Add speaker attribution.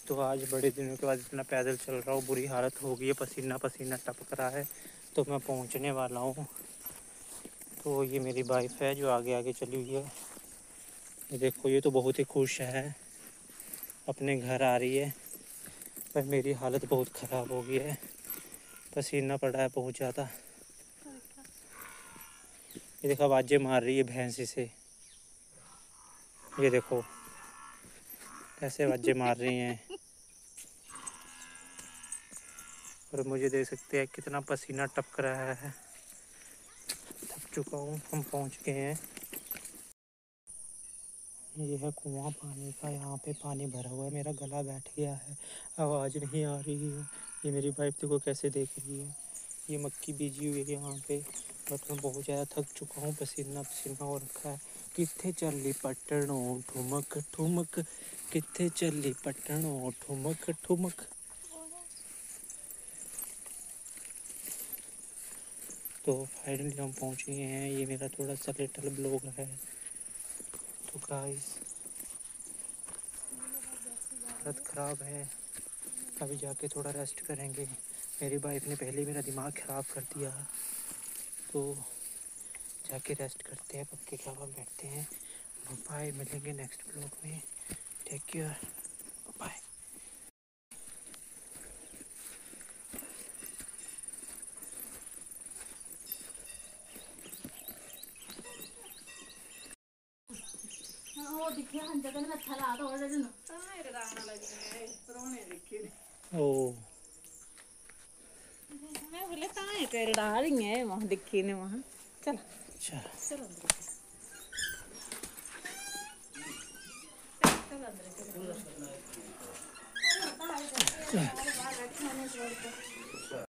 Speaker 1: तो आज बड़े दिनों के बाद इतना पैदल चल रहा हूँ, बुरी हालत हो गई है, पसीना पसीना टपक रहा है। तो मैं पहुँचने वाला हूँ। तो ये मेरी वाइफ है जो आगे आगे चली हुई है। ये देखो, ये तो बहुत ही खुश है, अपने घर आ रही है। पर मेरी हालत बहुत ख़राब हो गई है, पसीना पड़ा है बहुत ज़्यादा। ये देखो आवाज़ें मार रही है भैंसी से। ये देखो कैसे आवाज़ें मार रही हैं। और मुझे देख सकते हैं कितना पसीना टपक रहा है। थक चुका हूँ। हम पहुँच गए हैं। ये है कुआं पानी का, यहाँ पे पानी भरा हुआ है। मेरा गला बैठ गया है, आवाज़ नहीं आ रही है। ये मेरी वाइफ देखो कैसे देख रही है। ये मक्की बीजी हुई है यहाँ पे। बट मैं बहुत ज़्यादा थक चुका हूँ, पसीना पसीना हो रखा है। कित्थे चली पटनों ठुमक ठुमक, कित्थे चली पटनों ठुमक ठुमक। तो फाइनली हम पहुँच गए हैं। ये मेरा थोड़ा सा लिटिल ब्लॉग है। तो गाइस हालत ख़राब है, अभी जाके थोड़ा रेस्ट करेंगे। मेरी वाइफ ने पहले मेरा दिमाग ख़राब कर दिया, तो जाके रेस्ट करते हैं, पक्के के हवा में बैठते हैं। बाय, मिलेंगे नेक्स्ट ब्लॉग में। Take care, bye.
Speaker 2: ਉਹ ਦਿਖਿਆ ਹੰਜਾ ਕਹਿੰਦਾ ਮੈਂ ਥਲਾ ਤਾਂ ਉਹਦੇ ਨੂੰ ਤਾਂ ਇਹ ਰਾਣਾ ਲੱਗੇ ਪਰੋਣੇ ਦੇਖੇ ਨੇ
Speaker 1: ओ
Speaker 2: मैं बोले ਤਾਂ ਇਹ ਕਰ डाल है वहां दिखे ने वहां चल
Speaker 1: अच्छा
Speaker 2: चल अंदर चल अंदर चल